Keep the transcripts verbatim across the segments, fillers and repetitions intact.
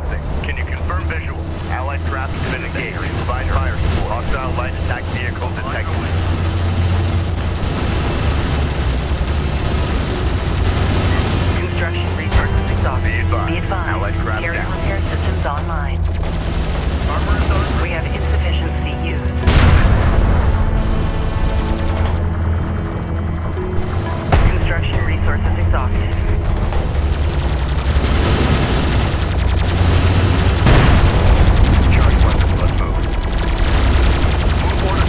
something. Can you confirm visual? Allied craft has been engaged. Provide fire support. Hostile light attack vehicle detected. Construction resources exhausted. Be advised. Be advised. Allied craft Carrier down. repair systems online. Armor is on. We have insufficient C Us. Construction resources exhausted. Charge weapons, let's move. Move order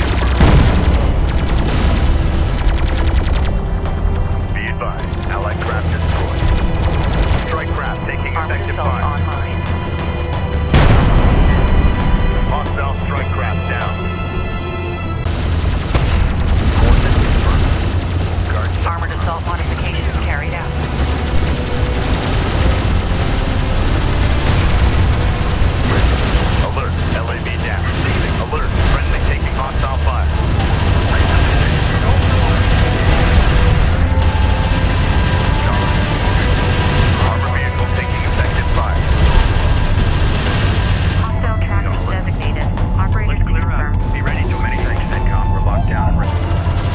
confirmed. Be advised. Allied craft destroyed. Strike craft taking Armored effective assault fire. online. Hostile strike craft down. Coordinates confirmed. Guard Armored assault modifications carried out. Alert. L A V down. Receiving. Alert. Friendly taking hostile fire. Armor vehicle taking effective fire. Hostile trackers designated. Operators to confirm. Be ready to many thanks, CENTCOM. We're locked down and ready.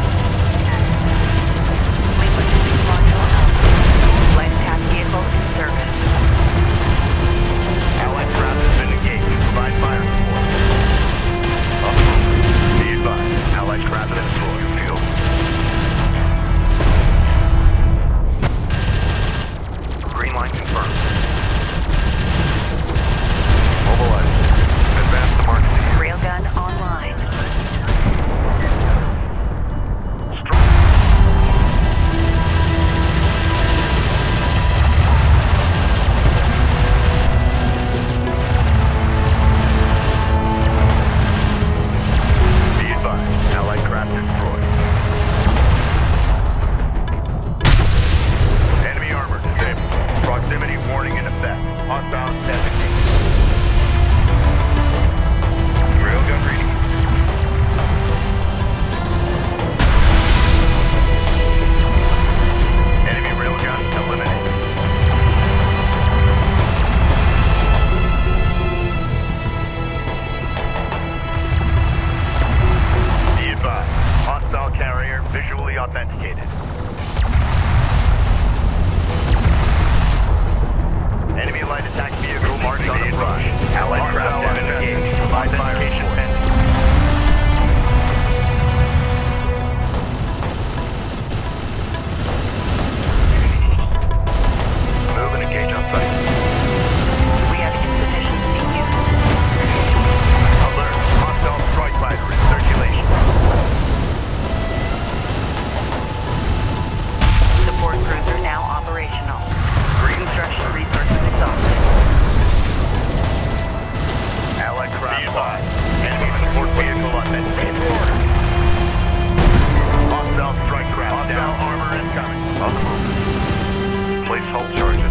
Repositioning module out. Light attack vehicle in service. Allied craft has been engaged. Provide fire support. Be advised. Allied craft has destroyed your field. Green line confirmed. Mobilize. Advance the mark to you. Railgun online. Be advised. Allied craft destroyed. Enemy armor disabled. Proximity warning in effect. Hostile designated. Railgun reading. Enemy railgun eliminated. Be advised. Hostile carrier visually authenticated. Enemy light attack vehicle marked on approach. Allied craft has been engaged. Provide identification pending. Move and engage on site. We have insufficient C Us. Alert. Hostile strike fighter in circulation. Support cruiser now operational. Construction resources exhausted. Allied craft live. Enemy support vehicle authenticated. Hostile strike craft down. Armor incoming. On the move. Place hold charges.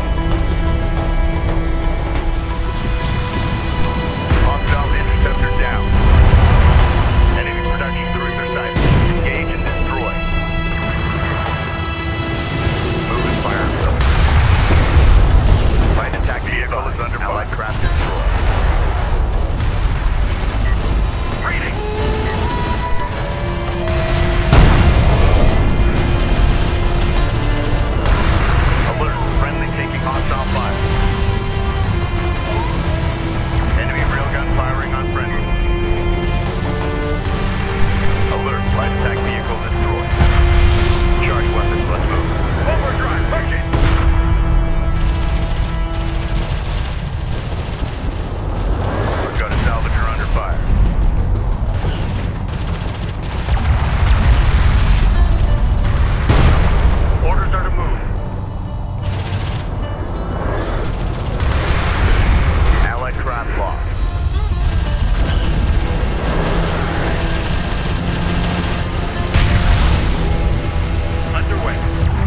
Hostile interceptor down. Enemy production cruiser sighted. Engage and destroy. Move and fire himself. Light attack vehicle is under fire. Allied craft destroyed. Reading. Alert. Friendly taking hostile fire. Enemy railgun firing on friendly. Alert. Light attack vehicle destroyed. Charge weapons. Let's move. Overdrive. Pushing. We've got a salvager under fire. Orders are to move. Allied craft lost. Underway.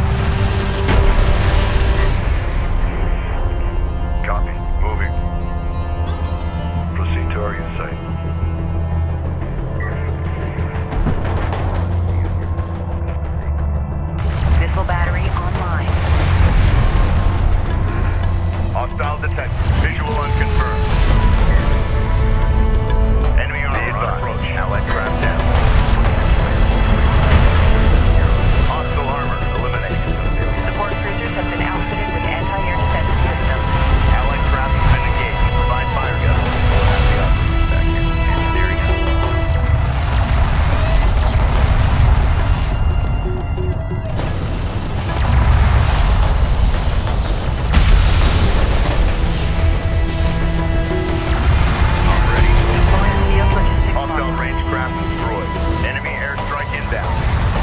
Copy. Moving. Proceed to target site. Missile battery online. Hostile detected. Visual Visual unconfirmed. Enemy armor on approach. Allied craft down. Hostile armor eliminated. Support cruisers have been outfitted with anti-air defense systems. Allied craft has been engaged. Provide fire gun. We'll have the others back in. Engineering out. Deploying field logistics Hostile module. range craft destroyed. Enemy airstrike inbound.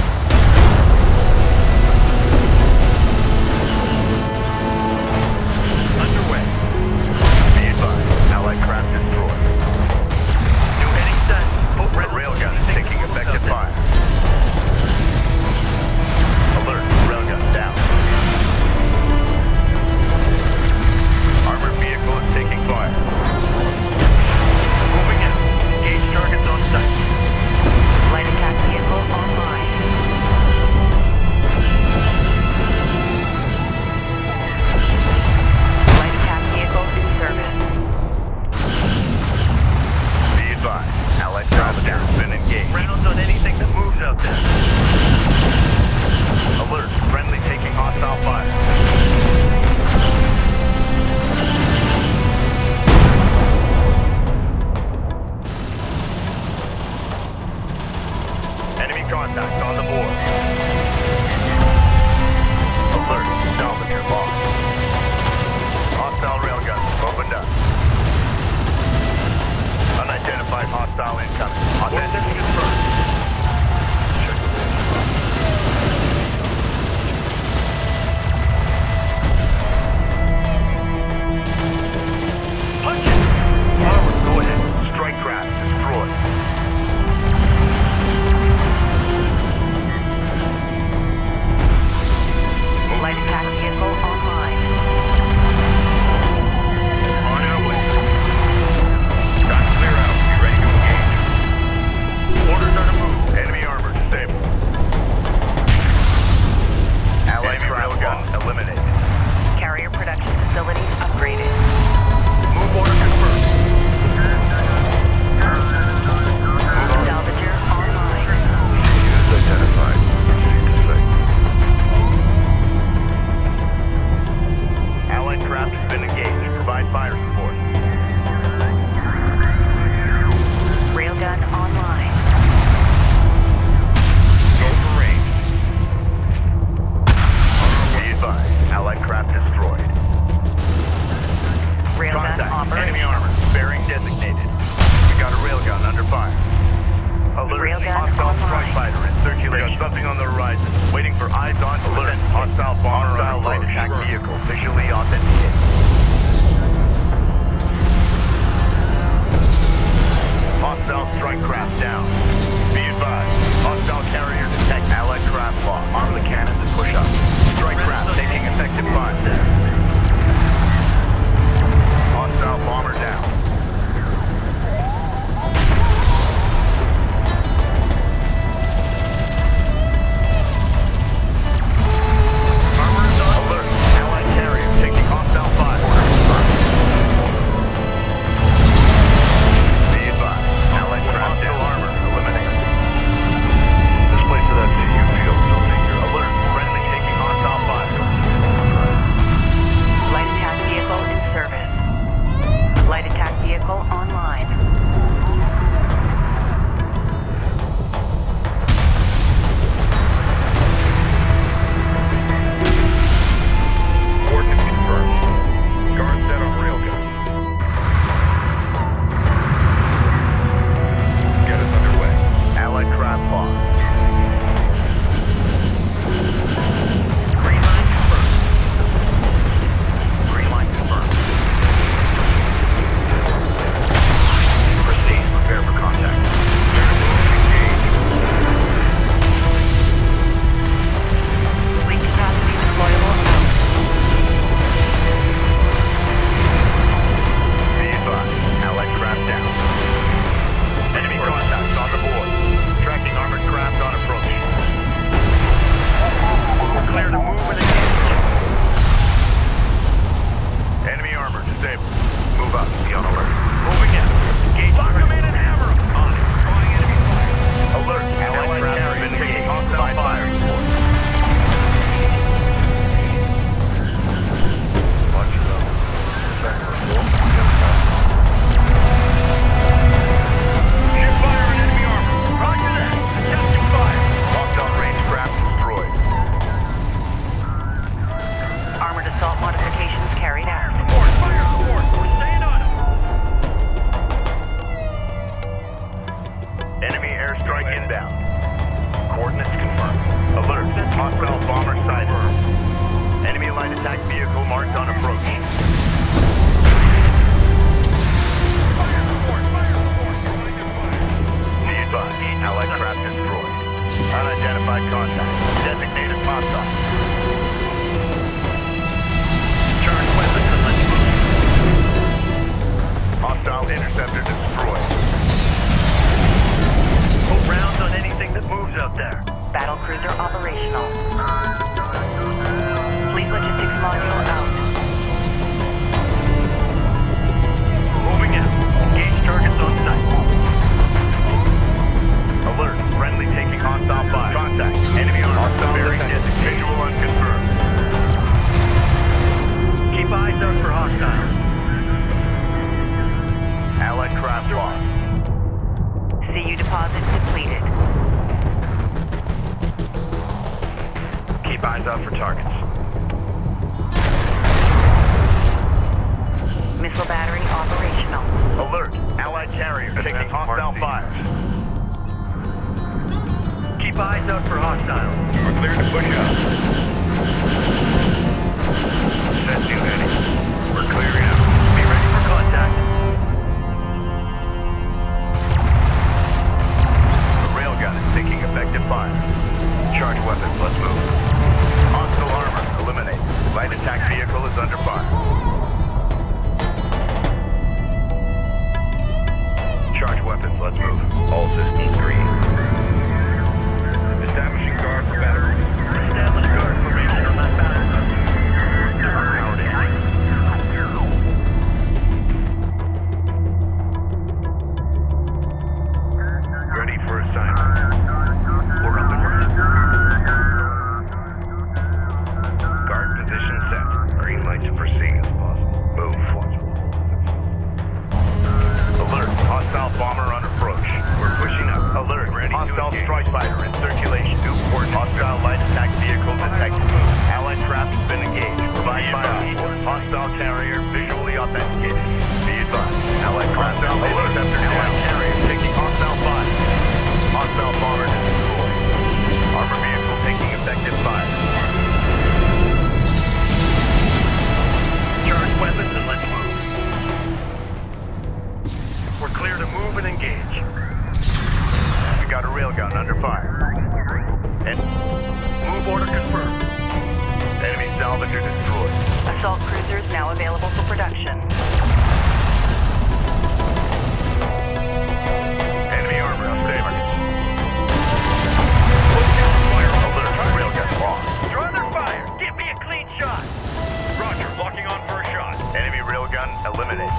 Underway. Be advised, Allied craft destroyed. New heading set. Both red railgun is taking effective fire. Alert, railgun down. Armored vehicle is taking fire. Moving in. Engage targets on sight. Light attack vehicle online. Light attack vehicle in service. Be advised, Allied craft has been engaged. Rounds on anything that moves out there. Alert, friendly taking hostile fire. Enemy contact on the board. Alert, salvager lost. Hostile railgun opened up. Unidentified hostile incoming. Authentic confirmed. Check the list. Punch it! Forward, go ahead. Strike craft destroyed. Light attack vehicle online. On our way. Got clear out. Be ready to engage. Orders are to move. Enemy armor disabled. Allied railgun eliminated. Carrier production facilities upgraded. Move order confirmed. Salvager online. Use identified. Proceed to site. Allied craft has been engaged. Provide fire support. Railgun online. Go for range. Be advised, Allied craft destroyed. Railgun Contact, operating. enemy armor, bearing designated. We got a railgun under fire. Alert, Railgun hostile online. strike fighter in circulation. We got something on the horizon. Waiting for eyes on alert. Hostile bomber hostile light attack vehicle visually authenticated. Hostile strike craft down. Be advised, hostile carrier detect. Allied craft lost. Arm the cannons and push up. Strike craft taking effective fire. Hostile bomber down. Armor is on alert. Allied carrier taking hostile fire. Be advised, Allied craft down. Armor eliminated. This place is at C U field, so danger. Alert, friendly taking hostile fire. Light attack vehicle in service. Light attack vehicle online. Coordinates confirmed. Guard set on railgun. Get us underway. Allied craft lost. Green line confirmed. Green line confirmed. Proceed. Prepare for contact. Engage. Fleet capacity deployable out. Be advised, Allied craft down. Enemy contacts on the board. Tracking armored craft on approach. We're clear to move and engage. Enemy armor disabled. Move up. Be on alert. Moving in. Engage. Lock them in and hammer them. On it. Drawing enemy fire. Alert. Allied craft has been engaged. Hostile fire. Watch it up. New fire on enemy armor. Roger that. Adjusting fire. Hostile range craft destroyed. Armored assault modifications carried out. Support. Fire support. We're staying on them. Enemy airstrike inbound. Coordinates confirmed. Alert. Hostile bomber sighted. Enemy light attack vehicle marked on approach. Fire support. Fire support. Be advised. Allied craft destroyed. Unidentified contact. Designated hostile. Charge weapons and let's move. Hostile interceptor destroyed. Put rounds on anything that moves out there. Battle cruiser operational. Fleet logistics module out. Moving in. Engage targets on site. Alert. Friendly taking hostile fire. Contact. Enemy on hostile bearing designated. Visual unconfirmed. Keep eyes out for hostiles. Allied craft lost. C U deposit depleted. Keep eyes out for targets. Missile battery operational. Alert. Allied carrier taking hostile fire. Keep eyes out for hostiles. We're clear to push out. Set you ready. We're clearing out. Be ready for contact. The railgun is taking effective fire. Charge weapons, let's move. Hostile armor, eliminate. Light attack vehicle is under fire. Charge weapons, let's move. All systems green. Establishing guard for battery. Establish guard formation on that battery. Ready for assignment. We're up and running. Guard position set. Green light to proceed as possible. Move. Alert. Hostile bomber on approach. We're pushing up. Alert. Ready. Hostile strike fighter in circulation. New port. Hostile light attack vehicle detected. Allied craft has been engaged. Provide fire support. Hostile carrier visually authenticated. Be advised. Allied craft down. Interceptor Allied carrier taking hostile fire. Hostile bomber destroyed. Armor vehicle taking effective fire. Charge weapons and let's move. We're clear to move and engage. We got a railgun under fire. And move order confirmed. Enemy salvager destroyed. Assault cruisers now available for production. Enemy armor on targets. Fire alert. Railgun lost. Draw their fire. Give me a clean shot. Roger. Locking on for a shot. Enemy railgun eliminated.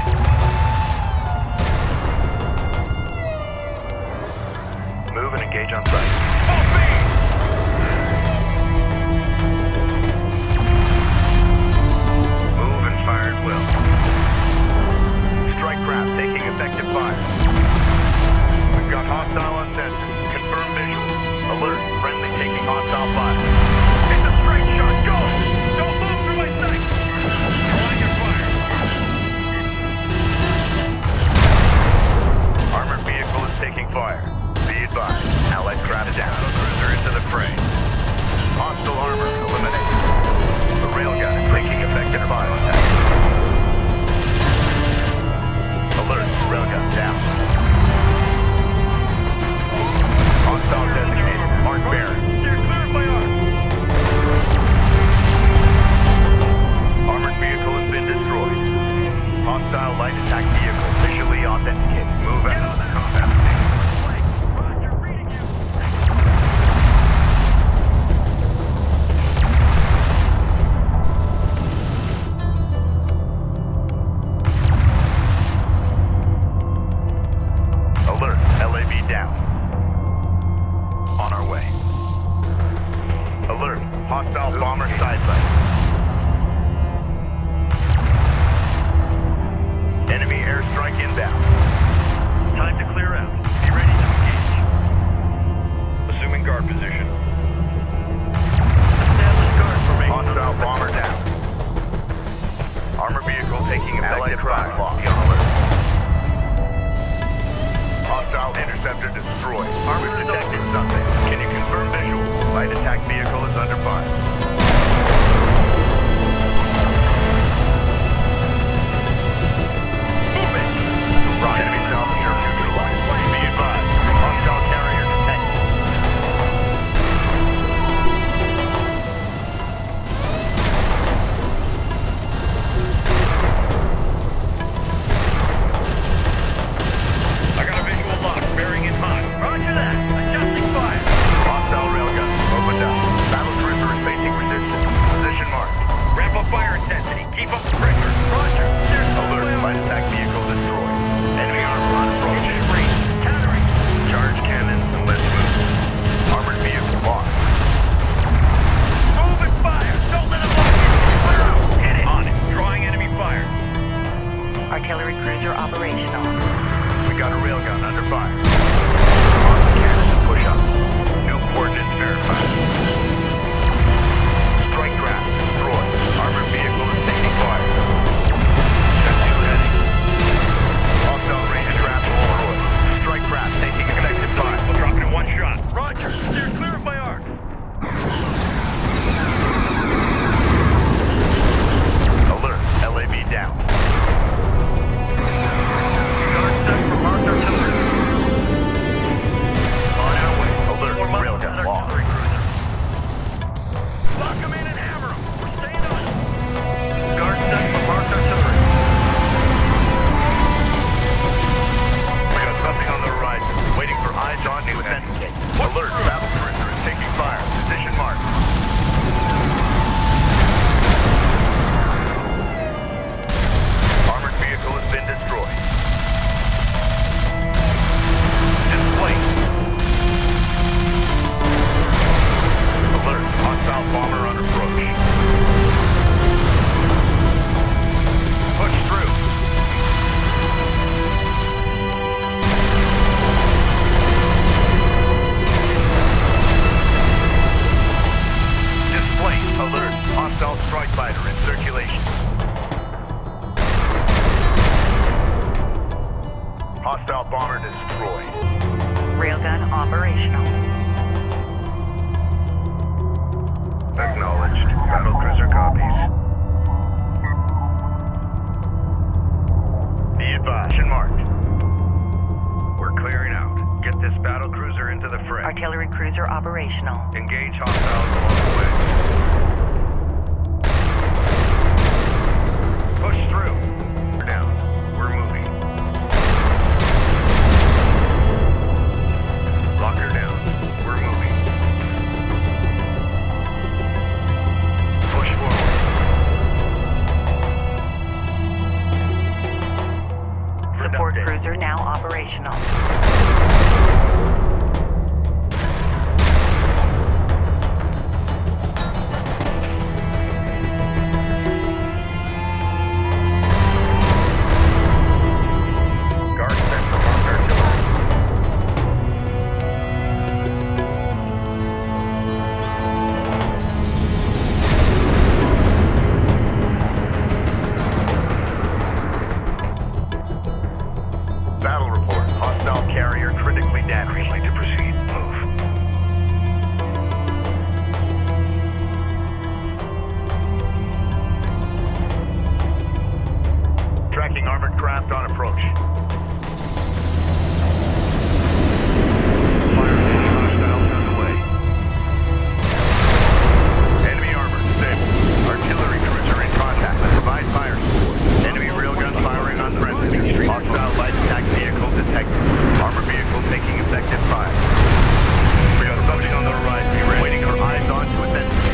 Move and engage on sight. Move and fire at will. Strike craft taking effective fire. We've got hostile on sensor. Confirm visual. Alert. Friendly taking hostile fire. It's a straight shot. Go! Don't move through my sight. Drawing your fire. Armored vehicle is taking fire. Be advised. Allied craft down. Cruiser into the fray. Hostile armor eliminated. The railgun is taking effective fire. Alert. Railgun down. Hostile designated. Mark bearing. Steer clear of my arm. Armored vehicle has been destroyed. Hostile light attack vehicle visually authenticated. Move out of the combat station. Roger, reading you. Be advised, be on alert. Hostile interceptor destroyed. We've detected something. Can you confirm visual? Light attack vehicle is under fire. Movement! Roger. Enemy salvage or neutralized. Be advised. Hostile carrier detected. I got a visual lock bearing in hot. Roger that. Adjusting fire. Hostile railgun. Opened up. Battle cruiser is facing resistance. Position marked. Ramp up fire intensity. Keep up the pressure. Roger. Alert. Light attack vehicle destroyed. Enemy armor on approach. Range. Countering. Charge cannons and let's move. Armored vehicle lost. Move and fire. Don't let them lock in. Clear out. Hit it. On it. Drawing enemy fire. Artillery cruiser operational. We got a railgun under fire. On the cannon to push up. New coordinates verified. Strike craft destroyed. Armored vehicle is taking fire. Check two heading. Hostile range craft destroyed. Strike craft taking effective fire. We'll drop it in one shot. Roger. Steer clear of my arc. Alert. L A V down. Guard set for marked artillery. On our way. Alert. Railgun lost. Lock them in and hammer them. We're staying on it. Guard set for marked artillery. We got something on the horizon. Waiting for eyes on new entity. Alert. Battle cruiser is taking fire. Position marked. Armored vehicle has been destroyed. Displaced. Alert. Hostile bomber on approach. Push through. Displaced. Alert. Hostile strike fighter in circulation. Hostile bomber destroyed. Railgun operational. Acknowledged. Battle cruiser copies. Be advised. Marked. We're clearing out. Get this battle cruiser into the fray. Artillery cruiser operational. Engage hostiles along the way. Push through. We're down. We're moving. Lock her down. We're moving. Push forward. Support Redundant. cruiser now operational. Guard set for marked artillery. Battle report. Hostile carrier critically damaged. Green light to proceed. Move. Tracking armored craft on approach. Fire engine hostiles underway. Enemy armor disabled. Artillery cruiser in contact. Provide fire support. Enemy railgun firing on threat. Hostile light attack vehicle detected. Armor vehicle taking effective fire. We got something on the horizon. We're waiting for eyes on to investigate.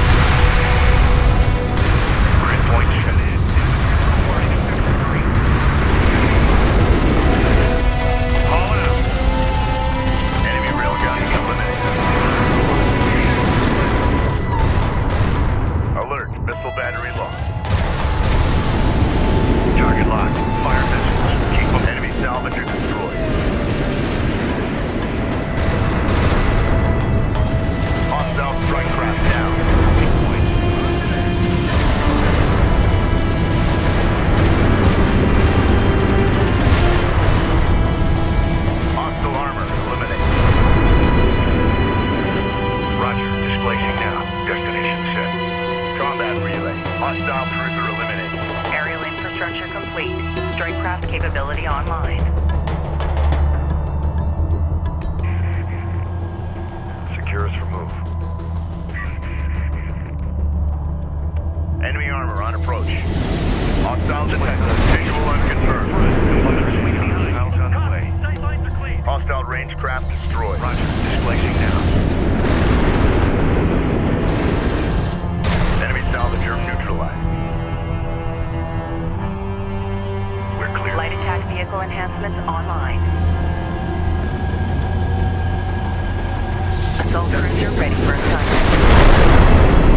Grid point shut in. Warning, green. complete. Strikecraft capability online. Secure us for move. Enemy armor on approach. Hostile detected. Visual unconfirmed. Hostiles on the way. Hostile range craft destroyed. Roger. Displacing now. Enemy salvager neutralized. We're clear. Light attack vehicle enhancements online. Assault cruiser ready for assignment.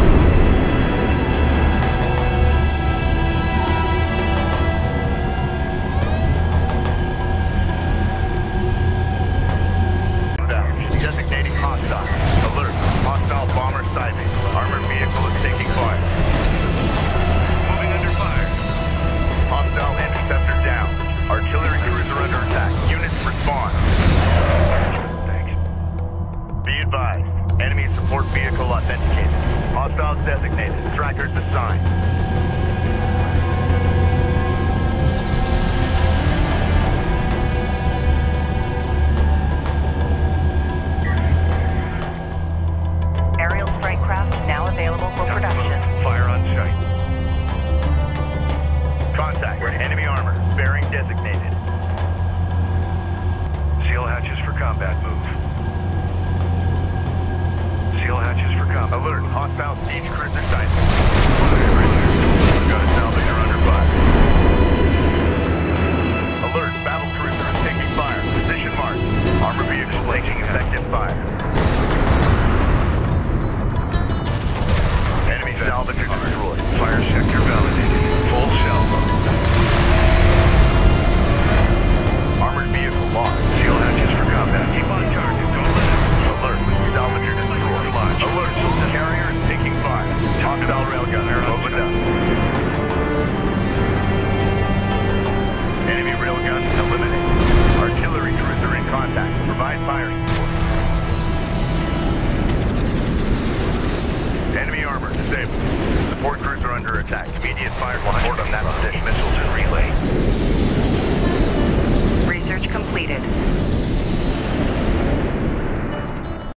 Designating hostile. Alert. Hostile bomber sighting. Armored vehicle is taking fire. Moving under fire. Hostile interceptor down. Artillery cruiser under attack. Units respond. Thanks. Be advised. Enemy support vehicle authenticated. Hostiles designated. Trackers assigned. Now available for production. Fire on sight. Contact. Enemy armor. Bearing designated. Seal hatches for combat move. Seal hatches for combat. Alert. Hostile siege cruiser sighted. Got a salvager under fire. Alert. Battle cruiser is taking fire. Position marked. Armor vehicle taking effective fire. Enemy salvager destroyed. Fire sector validated. Full shell load. Armored vehicle lost. Seal hatches for combat. Keep on target. Don't let it. Alert. Salvager destroyed. Alert. Carrier is taking fire. Hostile railgunner opened up. Enemy railgun eliminated. Artillery cruiser in contact. Provide fire support. Enemy armor disabled. Support cruiser under attack. Immediate fire support on that position. Missile